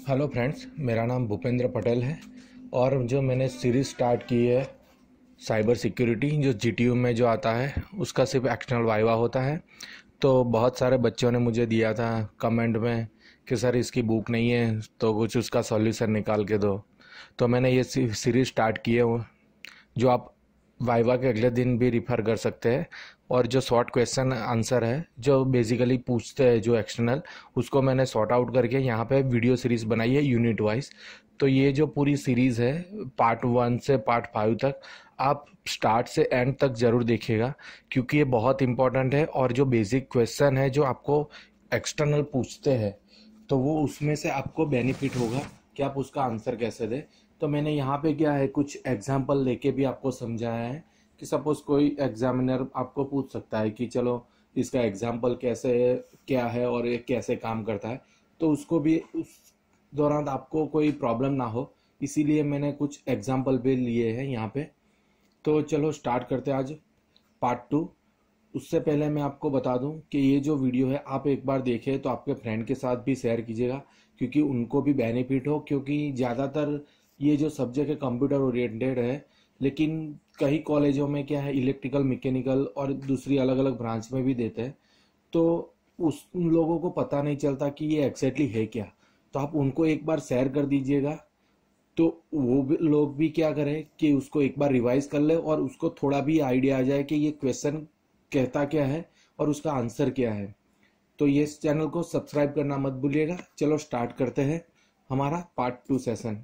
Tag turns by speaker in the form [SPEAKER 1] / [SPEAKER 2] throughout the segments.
[SPEAKER 1] Hello friends, मेरा नाम भूपेंद्र पटेल है और जो मैंने सीरीज़ स्टार्ट की है साइबर सिक्योरिटी जो जीटीयू में जो आता है उसका सिर्फ एक्सटर्नल वाइवा होता है। तो बहुत सारे बच्चों ने मुझे दिया था कमेंट में कि सर इसकी बुक नहीं है तो कुछ उसका सॉल्यूशन निकाल के दो। तो मैंने ये सीरीज़ स्टार्ट की है जो आप वाइवा के अगले दिन भी रिफ़र कर सकते हैं। और जो शॉर्ट क्वेश्चन आंसर है जो बेसिकली पूछते हैं जो एक्सटर्नल, उसको मैंने सॉर्ट आउट करके यहाँ पे वीडियो सीरीज़ बनाई है यूनिट वाइज। तो ये जो पूरी सीरीज़ है पार्ट 1 से पार्ट 5 तक आप स्टार्ट से एंड तक ज़रूर देखिएगा, क्योंकि ये बहुत इंपॉर्टेंट है। और जो बेसिक क्वेश्चन है जो आपको एक्सटर्नल पूछते हैं तो वो उसमें से आपको बेनिफिट होगा कि आप उसका आंसर कैसे दें। तो मैंने यहाँ पे क्या है कुछ एग्जाम्पल लेके भी आपको समझाया है कि सपोज कोई एग्जामिनर आपको पूछ सकता है कि चलो इसका एग्जाम्पल कैसे है, क्या है और ये कैसे काम करता है, तो उसको भी उस दौरान आपको कोई प्रॉब्लम ना हो, इसीलिए मैंने कुछ एग्जाम्पल भी लिए हैं यहाँ पे। तो चलो स्टार्ट करते हैं आज पार्ट 2। उससे पहले मैं आपको बता दूं कि ये जो वीडियो है आप एक बार देखें तो आपके फ्रेंड के साथ भी शेयर कीजिएगा, क्योंकि उनको भी बेनिफिट हो। क्योंकि ज़्यादातर ये जो सब्जेक्ट है कंप्यूटर ओरिएंटेड है, लेकिन कई कॉलेजों में क्या है इलेक्ट्रिकल, मैकेनिकल और दूसरी अलग अलग ब्रांच में भी देते हैं। तो उन लोगों को पता नहीं चलता कि ये एग्जैक्टली है क्या। तो आप उनको एक बार शेयर कर दीजिएगा, तो वो भी लोग भी क्या करें कि उसको एक बार रिवाइज कर ले और उसको थोड़ा भी आइडिया आ जाए कि ये क्वेश्चन कहता क्या है और उसका आंसर क्या है। तो ये इस चैनल को सब्सक्राइब करना मत भूलिएगा। चलो स्टार्ट करते हैं हमारा पार्ट 2 सेशन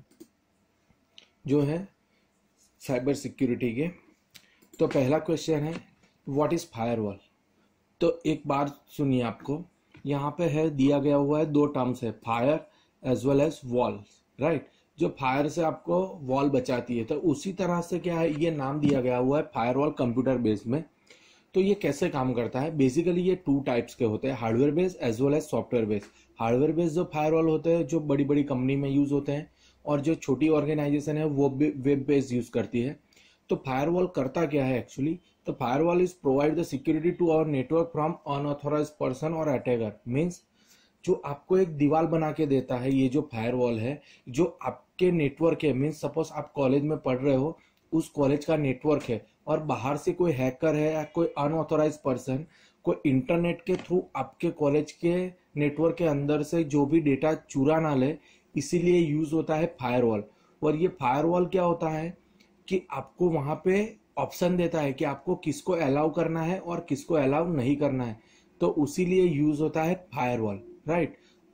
[SPEAKER 1] जो है साइबर सिक्योरिटी के। तो पहला क्वेश्चन है व्हाट इज फायरवॉल। तो एक बार सुनिए, आपको यहाँ पे है दिया गया हुआ है दो टर्म्स है, fire as well as wall, right. जो फायर से आपको वॉल बचाती है, तो उसी तरह से क्या है ये नाम दिया गया हुआ है फायरवॉल कंप्यूटर बेस में। तो ये कैसे काम करता है, बेसिकली ये 2 टाइप्स के होते हैं, hardware base as well as software base. Hardware base जो फायरवॉल होते हैं जो बड़ी बड़ी कंपनी में यूज होते हैं, और जो छोटी ऑर्गेनाइजेशन है वो वेब बेस यूज करती है। तो फायरवॉल करता क्या है एक्चुअली, तो firewall is provide the security to our network from unauthorized person और अटैकर। मीन्स जो आपको एक दीवार बना के देता है ये जो फायरवॉल है, जो आपके नेटवर्क है, मीन्स सपोज आप कॉलेज में पढ़ रहे हो, उस कॉलेज का नेटवर्क है और बाहर से कोई हैकर है या कोई अनऑथोराइज पर्सन कोई इंटरनेट के थ्रू आपके कॉलेज के नेटवर्क के अंदर से जो भी डेटा चुरा ना ले, इसीलिए यूज होता है फायरवॉल। और ये फायरवॉल क्या होता है कि आपको वहां पे ऑप्शन देता है कि आपको किसको अलाउ करना है और किसको अलाउ नहीं करना है। तो उसीलिए यूज होता है फायरवॉल, राइट।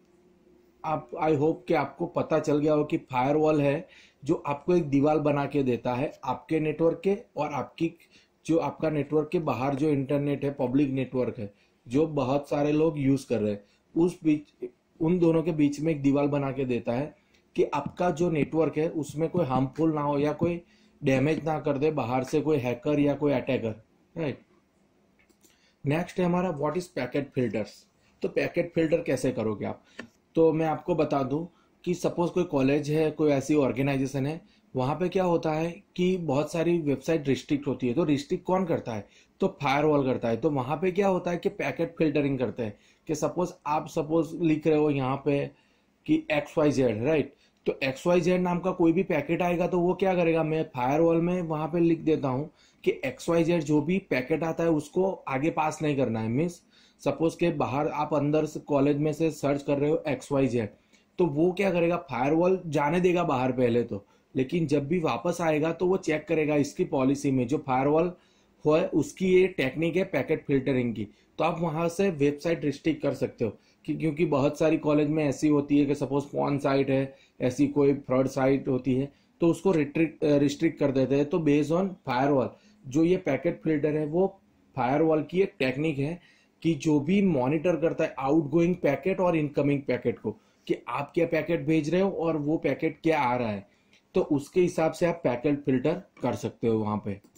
[SPEAKER 1] आप आई होप कि आपको पता चल गया हो कि फायरवॉल है जो आपको एक दीवार बना के देता है आपके नेटवर्क के और आपकी जो आपका नेटवर्क के बाहर जो इंटरनेट है, पब्लिक नेटवर्क है जो बहुत सारे लोग यूज कर रहे हैं, उस बीच उन दोनों के बीच में एक दीवार बना के देता है कि आपका जो नेटवर्क है उसमें कोई हार्मफुल ना हो या कोई डैमेज ना कर दे बाहर से कोई हैकर या कोई अटैकर, राइट। नेक्स्ट है हमारा व्हाट इज पैकेट फिल्टर्स। तो पैकेट फिल्टर कैसे करोगे आप, तो मैं आपको बता दूं कि सपोज कोई कॉलेज है, कोई ऐसी ऑर्गेनाइजेशन है, वहां पे क्या होता है कि बहुत सारी वेबसाइट रिस्ट्रिक्ट होती है। तो रिस्ट्रिक्ट कौन करता है, तो फायरवॉल करता है। तो वहां पे क्या होता है कि पैकेट फिल्टरिंग करते हैं कि सपोज लिख रहे हो यहाँ पे कि XYZ, राइट। तो XYZ नाम का कोई भी पैकेट आएगा तो वो क्या करेगा, मैं फायरवॉल में वहां पे लिख देता हूँ कि XYZ जो भी पैकेट आता है उसको आगे पास नहीं करना है। मीन्स सपोज के बाहर आप अंदर से कॉलेज में से सर्च कर रहे हो XYZ, तो वो क्या करेगा, फायरवॉल जाने देगा बाहर पहले तो, लेकिन जब भी वापस आएगा तो वो चेक करेगा इसकी पॉलिसी में जो फायरवॉल हो है उसकी ये टेक्निक है पैकेट फिल्टरिंग की। तो आप वहां से वेबसाइट रिस्ट्रिक्ट कर सकते हो क्योंकि बहुत सारी कॉलेज में ऐसी होती है कि सपोज पॉर्न साइट है, ऐसी कोई फ्रॉड साइट होती है, तो उसको रिस्ट्रिक्ट कर देते हैं। तो बेस्ड ऑन फायरवॉल जो ये पैकेट फिल्टर है वो फायरवॉल की एक टेक्निक है कि जो भी मॉनिटर करता है आउटगोइंग पैकेट और इनकमिंग पैकेट को, कि आप क्या पैकेट भेज रहे हो और वो पैकेट क्या आ रहा है, तो उसके हिसाब से आप पैकेट फिल्टर कर सकते हो वहां पे।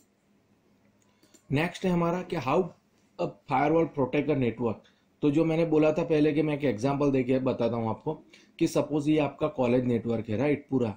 [SPEAKER 1] नेक्स्ट है हमारा कि how a firewall protect a network. तो जो मैंने बोला था पहले कि मैं एक एग्जांपल देके बताता हूं आपको कि सपोज ये आपका कॉलेज नेटवर्क है, राइट। पूरा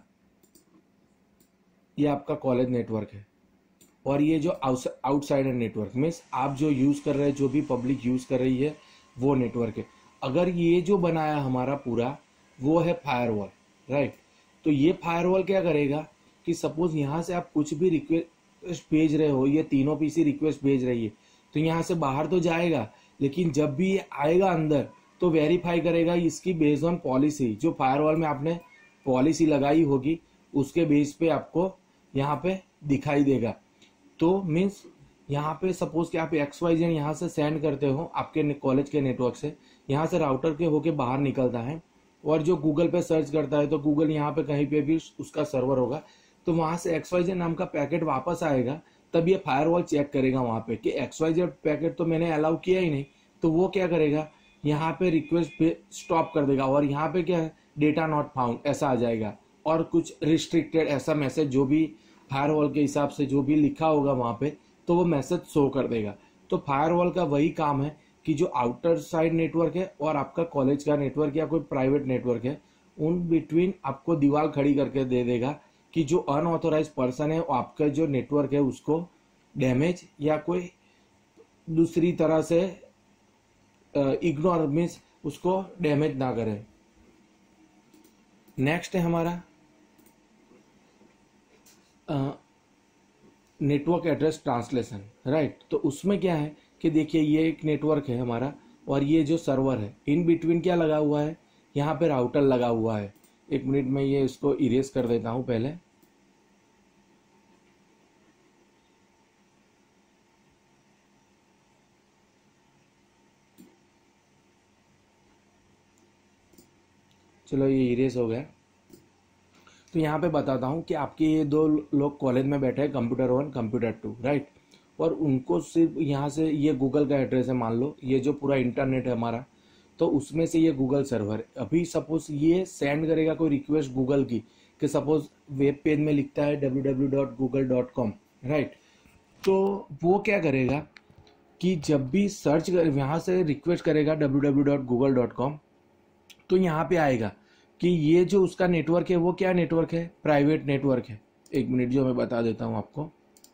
[SPEAKER 1] ये आपका कॉलेज नेटवर्क है और ये जो आउटसाइडर नेटवर्क मीन्स आप जो यूज कर रहे हैं, जो भी पब्लिक यूज कर रही है वो नेटवर्क है। अगर ये जो बनाया हमारा पूरा वो है फायरवॉल, राइट। तो ये फायरवॉल क्या करेगा कि सपोज यहाँ से आप कुछ भी रिक्वेस्ट भेज रहे हो, ये तीनों पीसी रिक्वेस्ट भेज रही है, तो यहाँ से बाहर तो जाएगा, लेकिन जब भी ये आएगा अंदर तो वेरीफाई करेगा इसकी बेस्ड ऑन पॉलिसी, जो फायरवॉल में आपने पॉलिसी लगाई होगी उसके बेस पे आपको यहाँ पे दिखाई देगा। तो मीन्स यहाँ पे सपोज कि आप XYZ यहाँ से सेंड करते हो आपके कॉलेज के नेटवर्क से, यहाँ से राउटर के होके बाहर निकलता है और जो गूगल पे सर्च करता है तो गूगल यहाँ पे कहीं पे भी उसका सर्वर होगा, तो वहाँ से XYZ नाम का पैकेट वापस आएगा, तब ये फायरवॉल चेक करेगा वहाँ पे कि XYZ पैकेट तो मैंने अलाउ किया ही नहीं, तो वो क्या करेगा यहाँ पे रिक्वेस्ट पे स्टॉप कर देगा और यहाँ पे क्या है डेटा नॉट फाउंड ऐसा आ जाएगा और कुछ रिस्ट्रिक्टेड ऐसा मैसेज जो भी फायरवॉल के हिसाब से जो भी लिखा होगा वहाँ पे, तो वो मैसेज शो कर देगा। तो फायरवॉल का वही काम है कि जो आउटर साइड नेटवर्क है और आपका कॉलेज का नेटवर्क या कोई प्राइवेट नेटवर्क है, उन बिटवीन आपको दीवार खड़ी करके दे देगा कि जो अनऑथोराइज पर्सन है वो आपका जो नेटवर्क है उसको डैमेज या कोई दूसरी तरह से इग्नोर मीन्स उसको डैमेज ना करे। नेक्स्ट है हमारा नेटवर्क एड्रेस ट्रांसलेशन, राइट। तो उसमें क्या है कि देखिए ये एक नेटवर्क है हमारा और ये जो सर्वर है, इन बिटवीन क्या लगा हुआ है, यहाँ पे राउटर लगा हुआ है। एक मिनट में ये इसको इरेज कर देता हूँ पहले। चलो ये इरेज हो गया। तो यहाँ पे बताता हूँ कि आपके ये दो लोग कॉलेज में बैठे हैं, कंप्यूटर 1 कंप्यूटर 2, राइट। और उनको सिर्फ यहाँ से ये गूगल का एड्रेस है, मान लो ये जो पूरा इंटरनेट है हमारा, तो उसमें से ये गूगल सर्वर है। अभी सपोज ये सेंड करेगा कोई रिक्वेस्ट गूगल की कि सपोज वेब पेज में लिखता है www.google.com, राइट। तो वो क्या करेगा कि जब भी सर्च कर यहाँ से रिक्वेस्ट करेगा www.google.com, तो यहाँ पे आएगा कि ये जो उसका नेटवर्क है वो क्या नेटवर्क है, प्राइवेट नेटवर्क है। एक मिनट जो मैं बता देता हूँ आपको।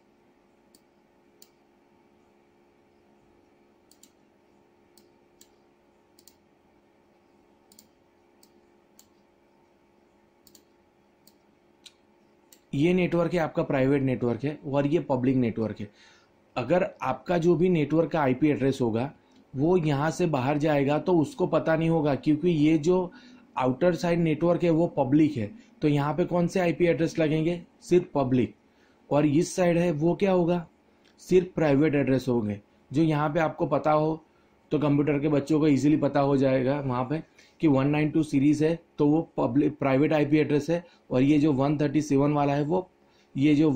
[SPEAKER 1] ये नेटवर्क है आपका प्राइवेट नेटवर्क है और ये पब्लिक नेटवर्क है। अगर आपका जो भी नेटवर्क का आईपी एड्रेस होगा वो यहाँ से बाहर जाएगा तो उसको पता नहीं होगा, क्योंकि ये जो आउटर साइड नेटवर्क है वो पब्लिक है। तो यहाँ पे कौन से आईपी एड्रेस लगेंगे, सिर्फ पब्लिक। और इस साइड है वो क्या होगा, सिर्फ प्राइवेट एड्रेस होंगे। जो यहाँ पे आपको पता हो तो कंप्यूटर के बच्चों को इजीली पता हो जाएगा वहाँ पे कि 192 सीरीज है तो वो पब्लिक प्राइवेट आईपी एड्रेस है, और ये जो 137 वाला है वो ये जो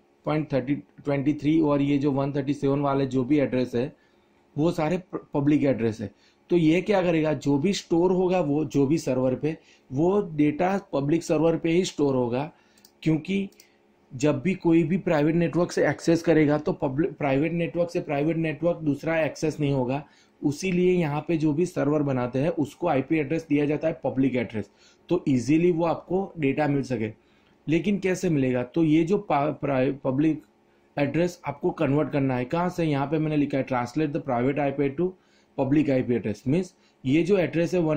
[SPEAKER 1] 1.23 और ये जो 137 वाले जो भी एड्रेस है वो सारे पब्लिक एड्रेस है। तो ये क्या करेगा, जो भी स्टोर होगा वो जो भी सर्वर पे, वो डेटा पब्लिक सर्वर पे ही स्टोर होगा, क्योंकि जब भी कोई भी प्राइवेट नेटवर्क से एक्सेस करेगा तो पब्लिक प्राइवेट नेटवर्क से प्राइवेट नेटवर्क दूसरा एक्सेस नहीं होगा। उसीलिए यहाँ पे जो भी सर्वर बनाते हैं उसको आईपी एड्रेस दिया जाता है पब्लिक एड्रेस, तो इजीली वो आपको डेटा मिल सके। लेकिन कैसे मिलेगा, तो ये जो पब्लिक एड्रेस आपको कन्वर्ट करना है कहाँ से, यहाँ पे मैंने लिखा है translate the private IP to public IP address. Means ये जो एड्रेस है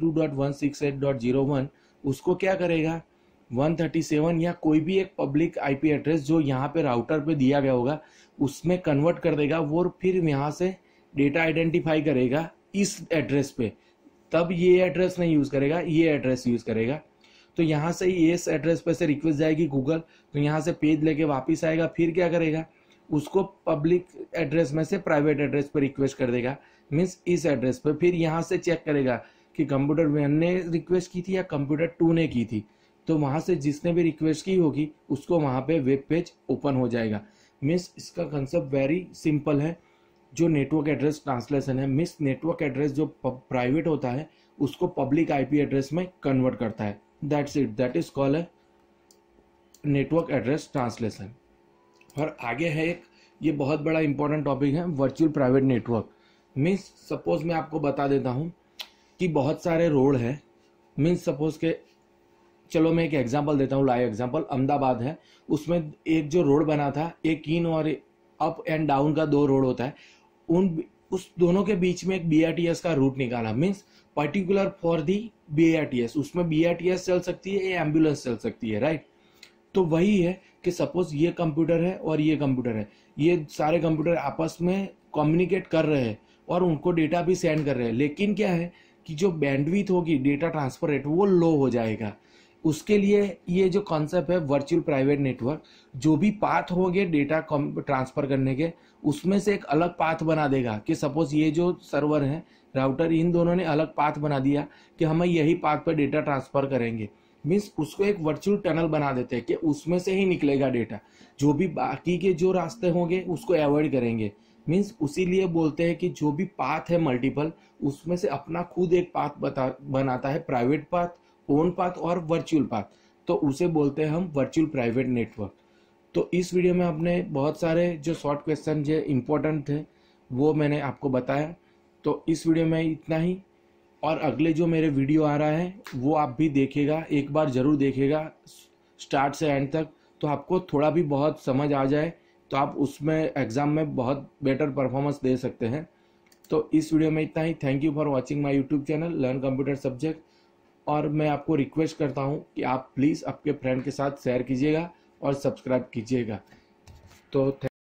[SPEAKER 1] 192.168.01 उसको क्या करेगा 137 या कोई भी एक पब्लिक आईपी एड्रेस जो यहाँ पे राउटर पे दिया गया होगा उसमें कन्वर्ट कर देगा वो, फिर यहाँ से डेटा आइडेंटिफाई करेगा इस एड्रेस पे, तब ये एड्रेस नहीं यूज करेगा, ये एड्रेस यूज करेगा। तो यहाँ से इस एड्रेस पे से रिक्वेस्ट जाएगी गूगल, तो यहाँ से पेज लेके वापस आएगा, फिर क्या करेगा उसको पब्लिक एड्रेस में से प्राइवेट एड्रेस पे रिक्वेस्ट कर देगा, मीन्स इस एड्रेस पे। फिर यहाँ से चेक करेगा कि कंप्यूटर 1 ने रिक्वेस्ट की थी या कंप्यूटर 2 ने की थी, तो वहाँ से जिसने भी रिक्वेस्ट की होगी उसको वहाँ पे वेब पेज ओपन हो जाएगा। मीन्स इसका कंसेप्ट वेरी सिंपल है। जो नेटवर्क एड्रेस ट्रांसलेशन है, मीन्स नेटवर्क एड्रेस जो प्राइवेट होता है उसको पब्लिक आईपी एड्रेस में कन्वर्ट करता है। That's it, that is called है नेटवर्क एड्रेस ट्रांसलेशन। और आगे है एक ये बहुत बड़ा इंपॉर्टेंट टॉपिक है virtual private network. Means suppose मैं आपको बता देता हूँ कि बहुत सारे रोड है, मीन्स सपोज के चलो मैं एक एग्जांपल देता हूँ, लाइव एग्जांपल। अहमदाबाद है, उसमें एक जो रोड बना था, एक इन और अप एंड डाउन का 2 रोड होता है, उस दोनों के बीच में एक BRTS का रूट निकाला। Means particular for the BARTS, उसमें BARTS चल सकती है, या एम्बुलेंस चल सकती है, राइट। तो वही है कि सपोज ये कंप्यूटर है और ये कंप्यूटर है, ये सारे कंप्यूटर आपस में कम्युनिकेट कर रहे हैं और उनको डेटा भी सेंड कर रहे हैं, लेकिन क्या है कि जो बैंडविड्थ होगी, डेटा ट्रांसफर रेट, वो लो हो जाएगा। उसके लिए ये जो कॉन्सेप्ट है वर्चुअल प्राइवेट नेटवर्क, जो भी पाथ होंगे डेटा ट्रांसफर करने के, उसमें से एक अलग पाथ बना देगा कि सपोज ये जो सर्वर है, राउटर, इन दोनों ने अलग पाथ बना दिया कि हमें यही पाथ पर डेटा ट्रांसफर करेंगे। मीन्स उसको एक वर्चुअल टनल बना देते हैं कि उसमें से ही निकलेगा डेटा, जो भी बाकी के जो रास्ते होंगे उसको अवॉइड करेंगे। मीन्स उसीलिए बोलते हैं कि जो भी पाथ है मल्टीपल, उसमें से अपना खुद एक पाथ बनाता है, प्राइवेट पाथ, ओन पाथ और वर्चुअल पाथ, तो उसे बोलते हैं हम वर्चुअल प्राइवेट नेटवर्क। तो इस वीडियो में आपने बहुत सारे जो शॉर्ट क्वेश्चन जो इंपॉर्टेंट थे वो मैंने आपको बताया। तो इस वीडियो में इतना ही, और अगले जो मेरे वीडियो आ रहा है वो आप भी देखिएगा, एक बार ज़रूर देखिएगा स्टार्ट से एंड तक, तो आपको थोड़ा भी बहुत समझ आ जाए, तो आप उसमें एग्ज़ाम में बहुत बेटर परफॉर्मेंस दे सकते हैं। तो इस वीडियो में इतना ही। Thank you for watching my YouTube channel learn computer subject. और मैं आपको रिक्वेस्ट करता हूँ कि आप प्लीज़ आपके फ्रेंड के साथ शेयर कीजिएगा और सब्सक्राइब कीजिएगा। तो